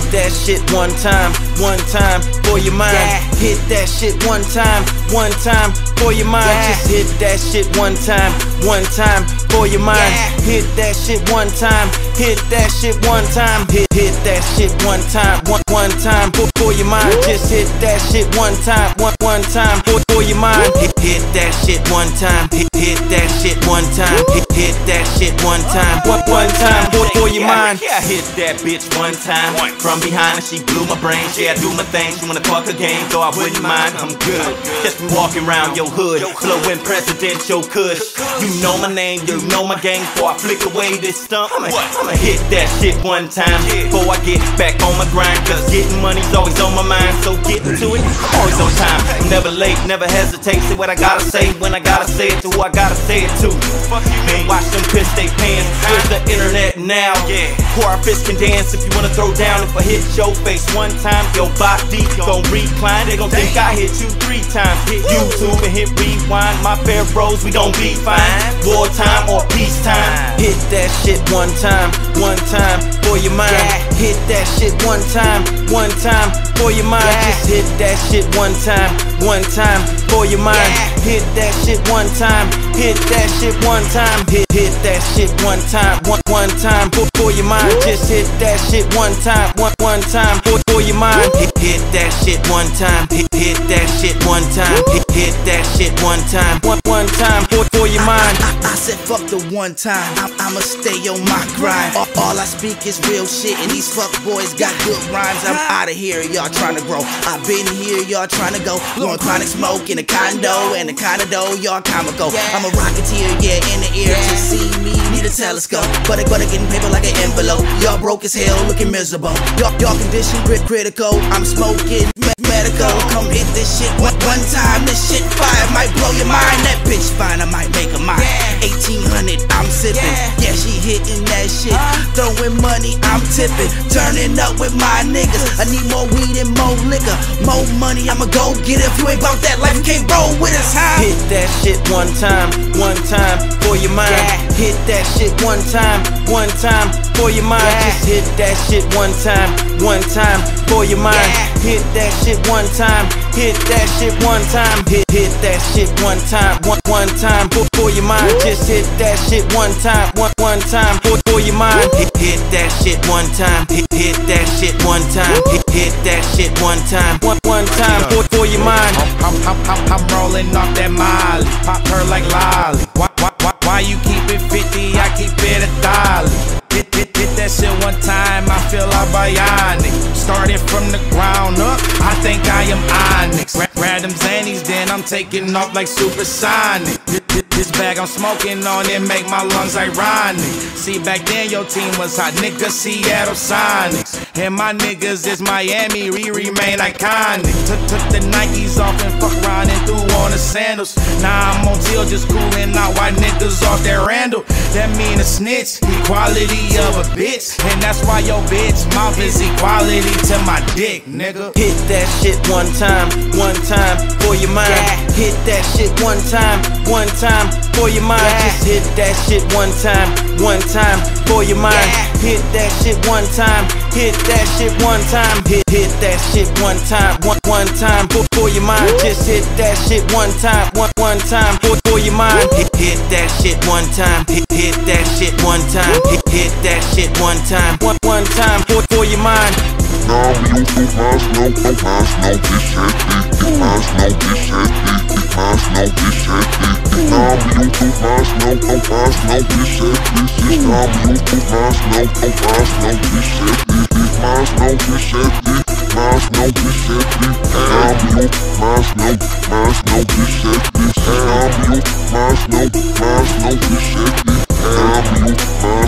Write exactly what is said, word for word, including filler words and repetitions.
that shit one time, one time for your mind. Yeah. Hit that shit one time, one time for your mind. Yeah. Just hit that shit one time, one time for your mind. Yeah. Hit that shit one time, hit that shit one time. Hit hit that shit one time, one one time for, for your mind. Just hit that shit one time, one one time for, for your mind. Hit hit that shit one time, hit hit that shit one time. Hit hit that shit one time, one one time for, for your mind. Yeah, I hit that bitch one time from behind and she blew my brain. Yeah, I do my thing, she wanna fuck a game, so I wouldn't mind. I'm good. Just be walking around your hood, blowing presidential kush. You know my name, you know my gang. Before I flick away this stump, I'ma, I'ma hit that shit one time before I get back on my grind. Cause getting money's always on my mind, so getting to it, I'm always on time. I'm never late, never hesitate. Say what I gotta say when I gotta say it to who I gotta say it to. Man, watch them piss they pants. Here's the internet now. Pour our fists can dance if you wanna throw down. If I hit your face one time, your body gon' recline. They gon' think I hit you three times. Hit YouTube and hit rewind. My fair bros, we gon' be fine. Wartime or peacetime. Hit that shit one time, one time for your mind. Yeah. Hit that shit one time, one time for your mind. Yeah. Just hit that shit one time, one time for your mind. Yeah. Hit that shit one time, hit that shit one time. Hit hit that shit one time, one one time for, for your mind. Just hit that shit one time, one one time for, for your mind. Hit hit that shit one time, hit hit that shit one time. Hit hit that shit one time, one one time for, for your mind. I, I said fuck the one time, I'm, I'ma stay on my grind. all, all I speak is real shit and these fuck boys got good rhymes. I'm out of here, y'all trying to grow. I've been here, y'all trying to go. Blowing chronic smoke in a condo, and the kind of dough, y'all comical. I'm a rocketeer, yeah, in the air. To see me, need a telescope. But I gotta getting paper like an envelope. Y'all broke as hell, looking miserable. Y'all, y'all condition grit critical. I'm smoking me medical. Come hit this shit one, one time. This shit fire might blow your mind. That bitch fine, I might make a mine. eighteen hundred, I'm sipping. Yeah, she hitting that shit. Throwing money, I'm tipping. Turning up with my niggas. I need more weed and more liquor. More money, I'ma go get it. If you ain't about that life, you can't roll with us, huh? Hit that shit one time, one time for your mind. Yeah. Hit that shit one time, one time for your mind. Yeah. Just hit that shit one time, one time for your mind. Yeah. Hit that shit one time, hit that shit one time. Hit hit that shit one time, one one time for, for your mind. Just hit that shit one time, one one time for, for your mind. Hit hit that shit one time, hit hit that shit one time. Hit hit that shit one time, one one time for, for your mind. I'm, I'm, I'm, I'm rolling off that Molly, pop her like Lolly. Why, why, why, why you keep it fifty? I keep it a dollar. Hit, hit, hit that shit one time, I feel like bionic. Started from the ground up, I think I am Onyx. Ra Random Zannies, then I'm taking off like supersonic. This, this, this bag I'm smoking on it make my lungs ironic. See, back then your team was hot, nigga, Seattle Sonics. And my niggas is Miami, we remain iconic. Took, took the Nikes off and fuck around and threw on the sandals. Now I'm on till just cooling out white niggas off that Randall. That mean a snitch, equality of a bitch. And that's why your bitch mouth is equality to my dick, nigga. Hit that shit one time, one time for your mind. Yeah. Hit that shit one time, one time for your mind. Yeah. Just hit that shit one time, one time for your mind. Yeah. Hit that shit one time, hit that shit one time. Hit hit that shit one time, one one time for, for your mind. Just hit that shit one time, one one time for, for your mind. Hit hit that shit one time, hit hit that shit one time. Hit hit that shit one time, one one time for, for your mind. Nam YouTube mas não com mas não bichete, mas não bichete, mas não bichete. Nam YouTube mas não com mas não bichete, Nam YouTube mas não com mas não bichete, mas não bichete, mas não bichete. Nam YouTube mas não, mas não bichete, Nam YouTube mas não, mas não bichete, Nam YouTube mas